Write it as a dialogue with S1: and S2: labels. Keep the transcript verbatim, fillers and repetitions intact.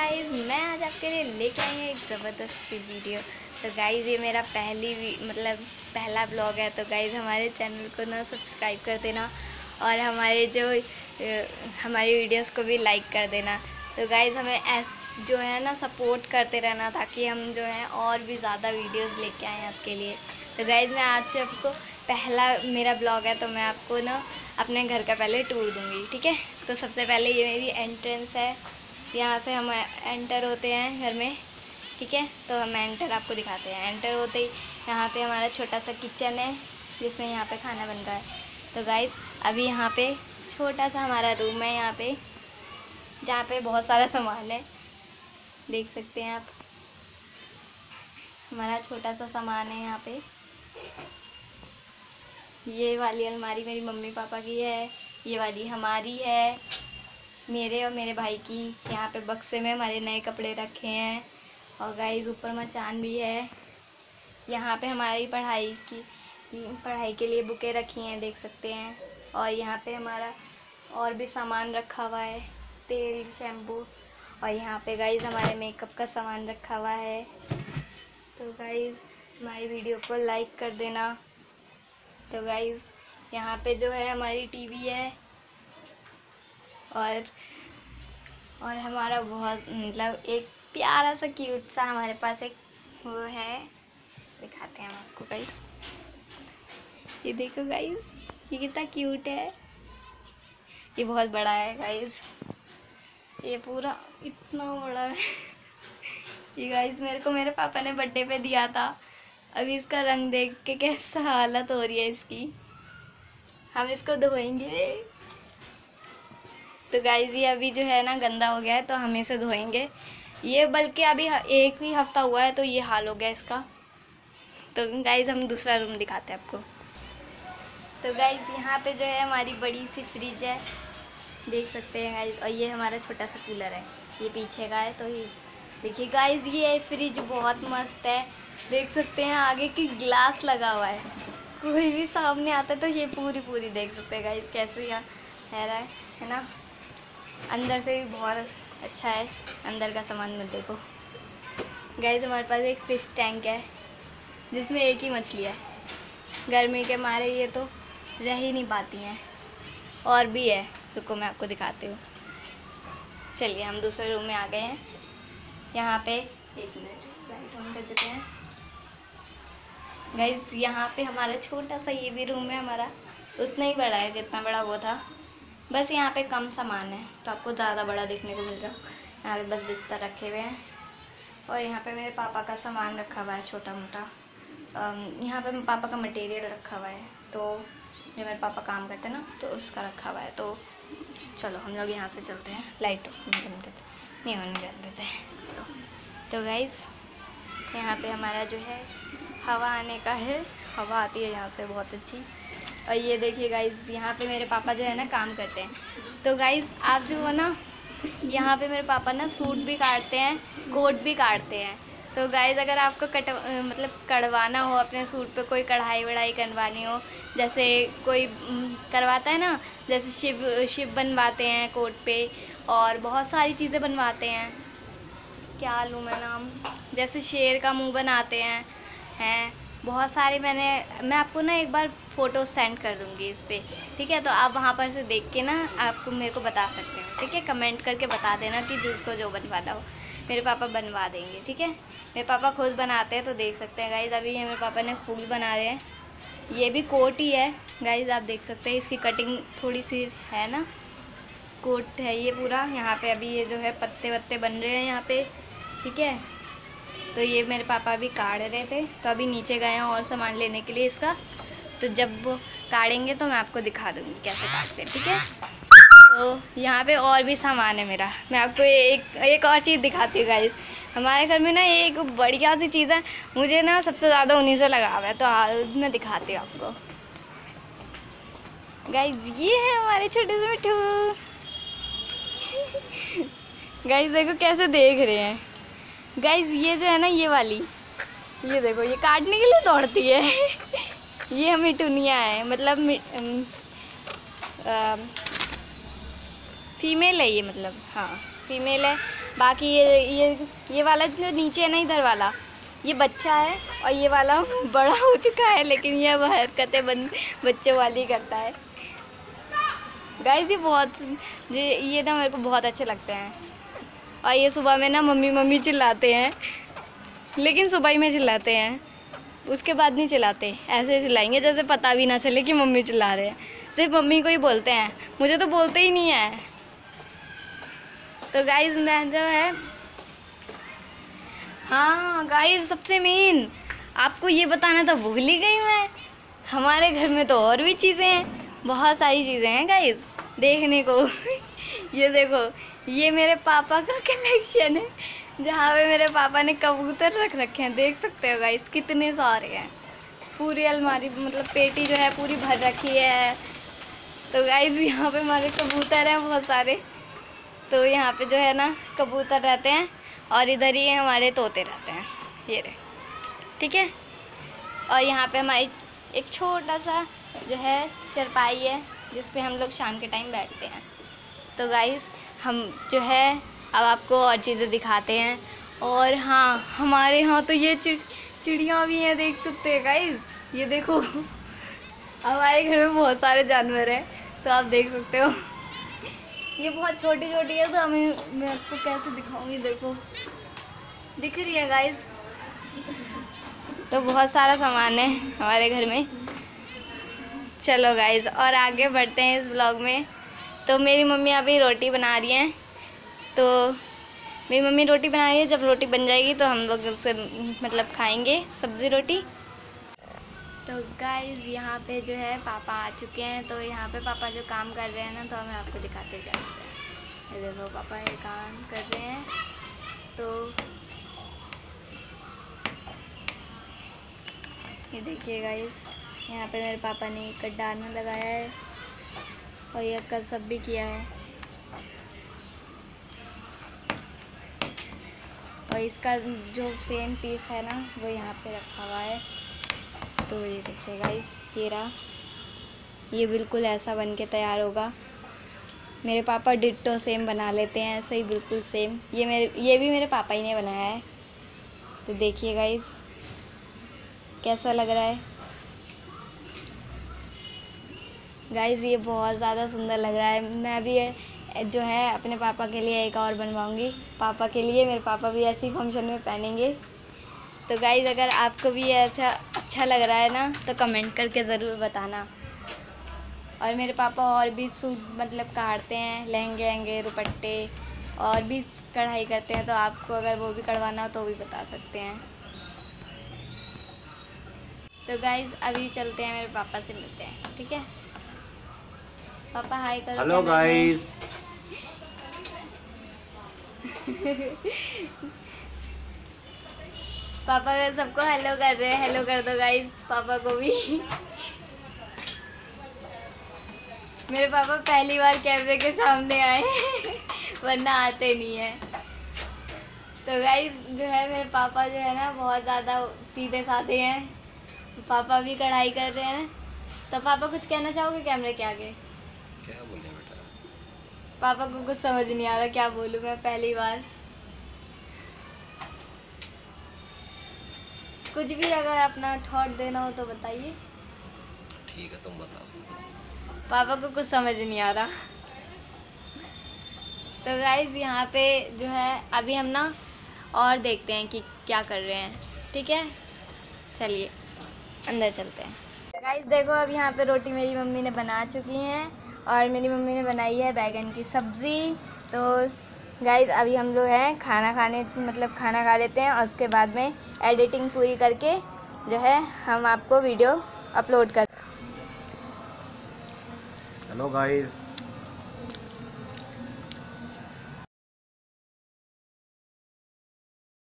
S1: Guys, मैं आज आपके लिए लेके आई हूँ एक ज़बरदस्त सी वीडियो। तो गाइस ये मेरा पहली मतलब पहला ब्लॉग है। तो गाइस हमारे चैनल को ना सब्सक्राइब कर देना और हमारे जो हमारी वीडियोस को भी लाइक कर देना। तो गाइस हमें ऐस जो है ना सपोर्ट करते रहना ताकि हम जो है और भी ज़्यादा वीडियोस लेके आएँ आपके लिए। तो गाइस मैं आज से आपको पहला मेरा ब्लॉग है तो मैं आपको ना अपने घर का पहले टूर दूँगी, ठीक है। तो सबसे पहले ये मेरी एंट्रेंस है, यहाँ से हम एंटर होते हैं घर में, ठीक है। तो हम एंटर आपको दिखाते हैं। एंटर होते ही यहाँ पे हमारा छोटा सा किचन है जिसमें यहाँ पे खाना बन रहा है। तो गाइस अभी यहाँ पे छोटा सा हमारा रूम है, यहाँ पे जहाँ पे बहुत सारा सामान है, देख सकते हैं आप। हमारा छोटा सा सामान है यहाँ पे। ये वाली अलमारी मेरी मम्मी पापा की है, ये वाली हमारी है, मेरे और मेरे भाई की। यहाँ पे बक्से में हमारे नए कपड़े रखे हैं और गाइस ऊपर मचान भी है। यहाँ पे हमारी पढ़ाई की पढ़ाई के लिए बुकें रखी हैं, देख सकते हैं। और यहाँ पे हमारा और भी सामान रखा हुआ है, तेल, शैम्पू। और यहाँ पे गाइस हमारे मेकअप का सामान रखा हुआ है। तो गाइस हमारी वीडियो को लाइक कर देना। तो गाइस यहाँ पे जो है हमारी टीवी है और और हमारा बहुत मतलब एक प्यारा सा क्यूट सा हमारे पास एक वो है, दिखाते हैं हम आपको गाइस। ये देखो गाइस, ये कितना क्यूट है। ये बहुत बड़ा है गाइस, ये पूरा इतना बड़ा है। ये गाइस मेरे को मेरे पापा ने बर्थडे पे दिया था। अभी इसका रंग देख के कैसा हालत हो रही है इसकी। हम इसको धोएंगे। तो गाइस ये अभी जो है ना गंदा हो गया है तो हम इसे धोएंगे। ये बल्कि अभी एक ही हफ्ता हुआ है तो ये हाल हो गया इसका। तो गाइस हम दूसरा रूम दिखाते हैं आपको। तो गाइस यहाँ पे जो है हमारी बड़ी सी फ्रिज है, देख सकते हैं गाइस। और ये हमारा छोटा सा कूलर है, ये पीछे का है। तो ये देखिए गाइस, ये फ्रिज बहुत मस्त है, देख सकते हैं। आगे की ग्लास लगा हुआ है, कोई भी सामने आता है तो ये पूरी पूरी देख सकते हैं गाइस कैसे यहाँ है रहा है है ना। अंदर से भी बहुत अच्छा है, अंदर का सामान मत देखो गाइस। हमारे पास एक फ़िश टैंक है जिसमें एक ही मछली है। गर्मी के मारे ये तो रह ही नहीं पाती हैं। और भी है, रुको मैं आपको दिखाती हूँ। चलिए हम दूसरे रूम में आ गए हैं। यहाँ पे एक मिनट लाइट ऑन कर देते हैं गाइस। यहाँ पे हमारा छोटा सा ये भी रूम है, हमारा उतना ही बड़ा है जितना बड़ा वो था, बस यहाँ पे कम सामान है तो आपको ज़्यादा बड़ा देखने को मिल रहा है। यहाँ पे बस बिस्तर रखे हुए हैं और यहाँ पे मेरे पापा का सामान रखा हुआ है छोटा मोटा। यहाँ पे मेरे पापा का मटेरियल रखा हुआ है, तो जो मेरे पापा काम करते हैं ना तो उसका रखा हुआ है। तो चलो हम लोग यहाँ से चलते हैं। लाइट बंद करते नहीं होने जाने देते हैं, चलो। तो गाइस यहाँ पे हमारा जो है हवा आने का है, हवा आती है यहाँ से बहुत अच्छी। और ये देखिए गाइस, यहाँ पे मेरे पापा जो है ना काम करते हैं। तो गाइस आप जो है ना, यहाँ पे मेरे पापा ना सूट भी काटते हैं, कोट भी काटते हैं। तो गाइस अगर आपको कट मतलब कढ़वाना हो अपने सूट पे, कोई कढ़ाई वढ़ाई करवानी हो, जैसे कोई करवाता है ना, जैसे शिव शिव बनवाते हैं कोट पे, और बहुत सारी चीज़ें बनवाते हैं। क्या लूँ मैं नाम, जैसे शेर का मुंह बनाते हैं हैं बहुत सारे। मैंने मैं आपको ना एक बार फ़ोटो सेंड कर दूँगी इस पर, ठीक है। तो आप वहाँ पर से देख के ना आपको मेरे को बता सकते हैं, ठीक है। कमेंट करके बता देना कि जिसको जो बनवाना हो, मेरे पापा बनवा देंगे, ठीक है। मेरे पापा खुद बनाते हैं तो देख सकते हैं गाइस। अभी ये मेरे पापा ने फूल बना रहे हैं, ये भी कोट ही है गाइस, आप देख सकते हैं। इसकी कटिंग थोड़ी सी है ना, कोट है ये पूरा। यहाँ पे अभी ये जो है पत्ते वत्ते बन रहे हैं यहाँ पे, ठीक है। तो ये मेरे पापा अभी काट रहे थे, तो अभी नीचे गए हैं और सामान लेने के लिए इसका। तो जब वो काटेंगे तो मैं आपको दिखा दूँगी कैसे काटते हैं, ठीक है। तो यहाँ पे और भी सामान है मेरा, मैं आपको एक एक और चीज़ दिखाती हूँ गाइस। हमारे घर में ना एक बढ़िया सी चीज़ है, मुझे ना सबसे ज़्यादा उन्हीं से लगाव है, तो आज मैं दिखाती हूँ आपको गाइस। ये है हमारे छोटे से मिट्ठू। गाइस देखो कैसे देख रहे हैं गाइस। ये जो है ना, ये वाली, ये देखो, ये काटने के लिए दौड़ती है। ये हम मिठुनिया है, मतलब आ, फीमेल है ये, मतलब हाँ फीमेल है। बाकी ये ये ये वाला जो नीचे है ना, इधर वाला ये बच्चा है और ये वाला बड़ा हो चुका है, लेकिन ये वह हरकतें बन बच्चों वाली करता है। गाइस ये बहुत ये ये ना मेरे को बहुत अच्छे लगते हैं। और ये सुबह में ना मम्मी मम्मी चिल्लाते हैं, लेकिन सुबह ही में चिल्लाते हैं, उसके बाद नहीं चिल्लाते। ऐसे चिल्लाएंगे जैसे पता भी ना चले कि मम्मी चिल्ला रहे हैं, सिर्फ मम्मी को ही बोलते हैं, मुझे तो बोलते ही नहीं है। तो गाइस मैं जो है, हाँ गाइस सबसे मेन आपको ये बताना तो भूल ही गई मैं, हमारे घर में तो और भी चीज़ें हैं, बहुत सारी चीज़ें हैं गाइस देखने को। ये देखो, ये मेरे पापा का कलेक्शन है, जहाँ पे मेरे पापा ने कबूतर रख रखे हैं, देख सकते हो गाइस कितने सारे हैं। पूरी अलमारी मतलब पेटी जो है पूरी भर रखी है। तो गाइस यहाँ पे हमारे कबूतर हैं बहुत सारे। तो यहाँ पे जो है ना कबूतर रहते हैं और इधर ही हमारे तोते रहते हैं, ये रहे, ठीक है। और यहाँ पे हमारी एक छोटा सा जो है चरपाई है, जिस पे हम लोग शाम के टाइम बैठते हैं। तो गाइस हम जो है अब आपको और चीज़ें दिखाते हैं। और हाँ, हमारे यहाँ तो ये चिड़ चिड़िया भी हैं, देख सकते हैं गाइस, ये देखो। हमारे घर में बहुत सारे जानवर हैं, तो आप देख सकते हो। ये बहुत छोटी छोटी है, तो हमें मैं आपको कैसे दिखाऊंगी, देखो दिख रही है गाइस। तो बहुत सारा सामान है हमारे घर में। चलो गाइस और आगे बढ़ते हैं इस ब्लॉग में। तो मेरी मम्मी अभी रोटी बना रही हैं, तो मेरी मम्मी रोटी बना रही है, जब रोटी बन जाएगी तो हम लोग उससे मतलब खाएंगे सब्ज़ी रोटी। तो गाइस यहाँ पे जो है पापा आ चुके हैं। तो यहाँ पे पापा जो काम कर रहे हैं ना, तो हमें आपको दिखाते जाते हैं। ये देखो पापा ये काम कर रहे हैं। तो ये देखिए गाइस, यहाँ पे मेरे पापा ने कड्डाना लगाया है और ये कसब भी किया है। और इसका जो सेम पीस है ना, वो यहाँ पे रखा हुआ है। तो ये देखिए गाइस, ये रहा, ये बिल्कुल ऐसा बन के तैयार होगा। मेरे पापा डिट्टो सेम बना लेते हैं, ऐसे ही बिल्कुल सेम। ये मेरे ये भी मेरे पापा ही ने बनाया है। तो देखिए गाइस कैसा लग रहा है। गाइस ये बहुत ज़्यादा सुंदर लग रहा है। मैं भी जो है अपने पापा के लिए एक और बनवाऊँगी, पापा के लिए। मेरे पापा भी ऐसी फंक्शन में पहनेंगे। तो गाइस अगर आपको भी ऐसा अच्छा लग रहा है ना, तो कमेंट करके ज़रूर बताना। और मेरे पापा और भी सूट मतलब काटते हैं, लहंगे लहंगे दुपट्टे, और भी कढ़ाई करते हैं। तो आपको अगर वो भी करवाना हो तो भी बता सकते हैं। तो गाइस अभी चलते हैं, मेरे पापा से मिलते हैं, ठीक है। पापा हाय करो।
S2: Hello guys.
S1: पापा सबको हेलो कर रहे हैं, हेलो कर दो गाइस पापा को भी। मेरे पापा पहली बार कैमरे के सामने आए, वरना आते नहीं है। तो गाइस जो है मेरे पापा जो है ना बहुत ज़्यादा सीधे साधे हैं। पापा भी कढ़ाई कर रहे हैं। तो पापा कुछ कहना चाहोगे कैमरे के आगे?
S2: क्या बोले बेटा?
S1: पापा को कुछ समझ नहीं आ रहा क्या बोलूँ मैं, पहली बार। कुछ भी अगर अपना थॉट देना हो तो बताइए।
S2: ठीक है तुम बताओ।
S1: पापा को कुछ समझ नहीं आ रहा। तो गाइस यहाँ पे जो है अभी हम ना और देखते हैं कि क्या कर रहे हैं, ठीक है। चलिए अंदर चलते हैं। गाइस देखो अब यहाँ पे रोटी मेरी मम्मी ने बना चुकी हैं, और मेरी मम्मी ने बनाई है बैगन की सब्ज़ी। तो गाइस अभी हम लोग हैं खाना खाने मतलब खाना खा लेते हैं, और उसके बाद में एडिटिंग पूरी करके जो है हम आपको वीडियो अपलोड कर।
S2: Hello guys.